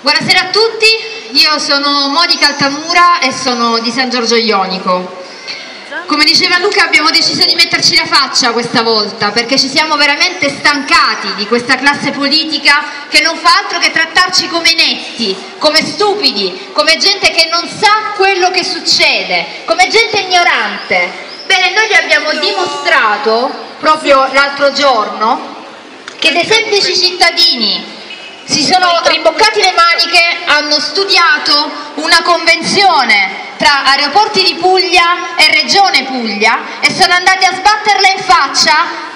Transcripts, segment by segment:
Buonasera a tutti, io sono Monica Altamura e sono di San Giorgio Ionico. Come diceva Luca, abbiamo deciso di metterci la faccia questa volta perché ci siamo veramente stancati di questa classe politica che non fa altro che trattarci come inetti, come stupidi, come gente che non sa quello che succede, come gente ignorante. Bene, noi vi abbiamo dimostrato proprio l'altro giorno che dei semplici cittadini si sono rimboccati le maniche, hanno studiato una convenzione tra Aeroporti di Puglia e Regione Puglia e sono andati a sbatterla in faccia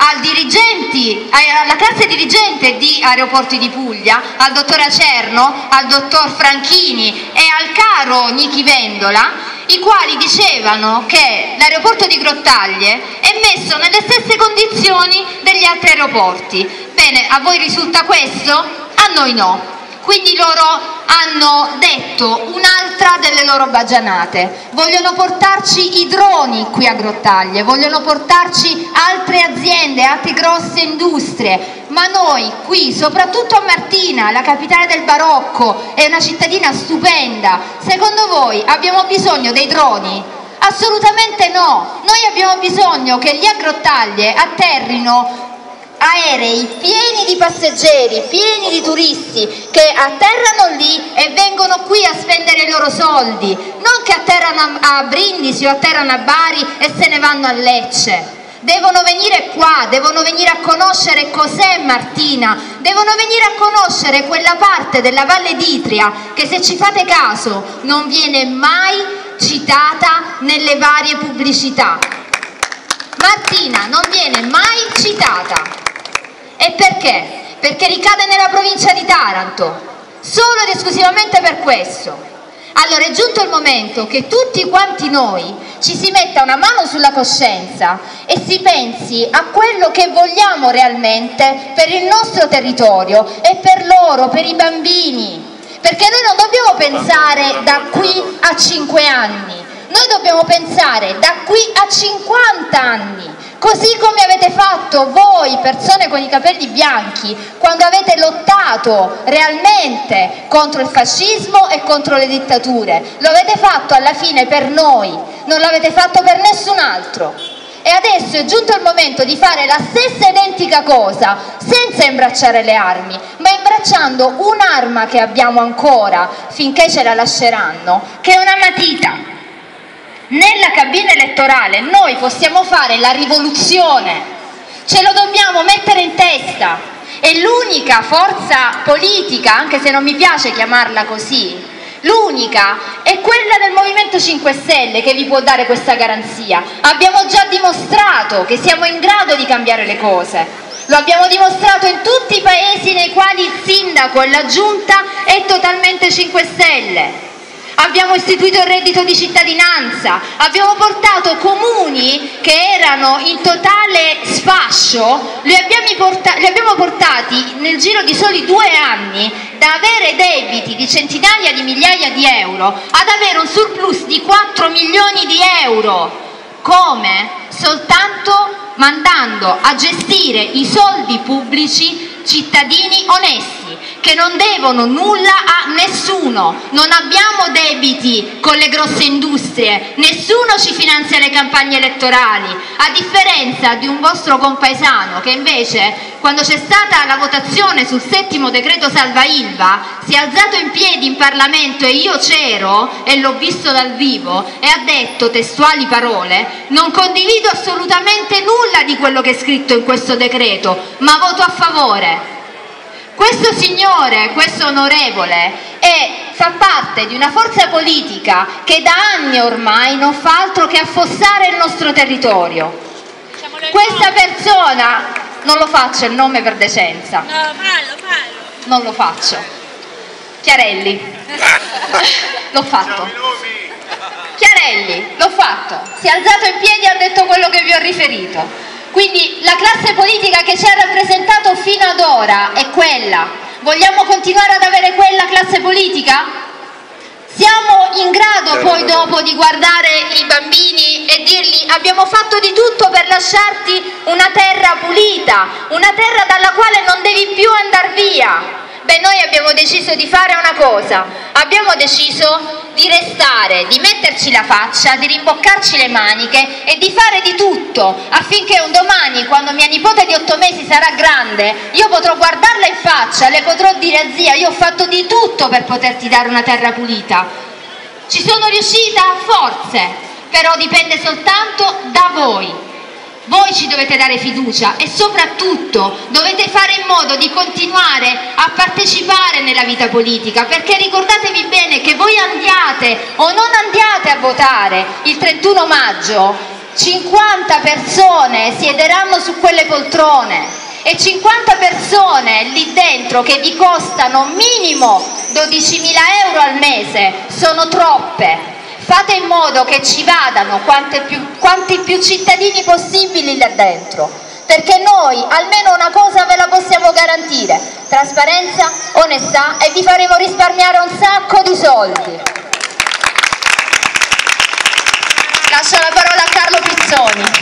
alla classe dirigente di Aeroporti di Puglia, al dottor Acerno, al dottor Franchini e al caro Nichi Vendola, i quali dicevano che l'aeroporto di Grottaglie è messo nelle stesse condizioni degli altri aeroporti. Bene, a voi risulta questo? A noi no. Quindi loro hanno detto un'altra delle loro baggianate. Vogliono portarci i droni qui a Grottaglie, vogliono portarci altre aziende, altre grosse industrie, ma noi qui, soprattutto a Martina, la capitale del barocco, è una cittadina stupenda. Secondo voi abbiamo bisogno dei droni? Assolutamente no. Noi abbiamo bisogno che lì a Grottaglie atterrino aerei pieni di passeggeri, pieni di turisti che atterrano lì e vengono qui a spendere i loro soldi, non che atterrano a Brindisi o atterrano a Bari e se ne vanno a Lecce. Devono venire qua, devono venire a conoscere cos'è Martina, devono venire a conoscere quella parte della Valle d'Itria che, se ci fate caso, non viene mai citata nelle varie pubblicità. Martina non viene mai citata. E perché? Perché ricade nella provincia di Taranto, solo ed esclusivamente per questo. Allora è giunto il momento che tutti quanti noi ci si metta una mano sulla coscienza e si pensi a quello che vogliamo realmente per il nostro territorio e per loro, per i bambini. Perché noi non dobbiamo pensare da qui a 5 anni, noi dobbiamo pensare da qui a 50 anni. Così come avete fatto voi, persone con i capelli bianchi, quando avete lottato realmente contro il fascismo e contro le dittature. Lo avete fatto alla fine per noi, non l'avete fatto per nessun altro. E adesso è giunto il momento di fare la stessa identica cosa, senza imbracciare le armi, ma imbracciando un'arma che abbiamo ancora, finché ce la lasceranno, che è una matita. Nella cabina elettorale noi possiamo fare la rivoluzione, ce lo dobbiamo mettere in testa, e l'unica forza politica, anche se non mi piace chiamarla così, l'unica è quella del Movimento 5 Stelle che vi può dare questa garanzia. Abbiamo già dimostrato che siamo in grado di cambiare le cose, lo abbiamo dimostrato in tutti i paesi nei quali il sindaco e la giunta è totalmente 5 Stelle. Abbiamo istituito il reddito di cittadinanza, abbiamo portato comuni che erano in totale sfascio, li abbiamo portati nel giro di soli 2 anni da avere debiti di centinaia di migliaia di euro ad avere un surplus di 4 milioni di euro. Come? Soltanto mandando a gestire i soldi pubblici cittadini onesti che non devono nulla a nessuno. Non abbiamo debiti con le grosse industrie, nessuno ci finanzia le campagne elettorali, a differenza di un vostro compaesano che invece, quando c'è stata la votazione sul 7° decreto Salva Ilva, si è alzato in piedi in Parlamento, e io c'ero e l'ho visto dal vivo, e ha detto testuali parole: non condivido assolutamente nulla di quello che è scritto in questo decreto, ma voto a favore. Questo signore, questo onorevole, fa parte di una forza politica che da anni ormai non fa altro che affossare il nostro territorio. Questa persona, non lo faccio il nome per decenza, no, fallo. Non lo faccio. Chiarelli, l'ho fatto. Chiarelli, l'ho fatto. Si è alzato in piedi e ha detto quello che vi ho riferito. Quindi la classe politica che ci ha rappresentato fino ad ora è quella. Vogliamo continuare ad avere quella classe politica? Siamo in grado poi dopo di guardare i bambini e dirgli: abbiamo fatto di tutto per lasciarti una terra pulita, una terra dalla quale non devi più andare via. Beh, noi abbiamo deciso di fare una cosa, abbiamo deciso di restare, di metterci la faccia, di rimboccarci le maniche e di fare di tutto affinché un domani, quando mia nipote di 8 mesi sarà grande, io potrò guardarla in faccia, le potrò dire: zia, io ho fatto di tutto per poterti dare una terra pulita. Ci sono riuscita? Forse, però dipende soltanto da voi. Voi ci dovete dare fiducia e soprattutto dovete fare in modo di continuare a partecipare nella vita politica, perché ricordatevi bene che voi andiate o non andiate a votare il 31 maggio, 50 persone siederanno su quelle poltrone e 50 persone lì dentro che vi costano minimo 12.000 euro al mese sono troppe. Fate in modo che ci vadano quanti più cittadini possibili là dentro, perché noi almeno una cosa ve la possiamo garantire: trasparenza, onestà, e vi faremo risparmiare un sacco di soldi. Lascio la parola a Carlo Pizzoni.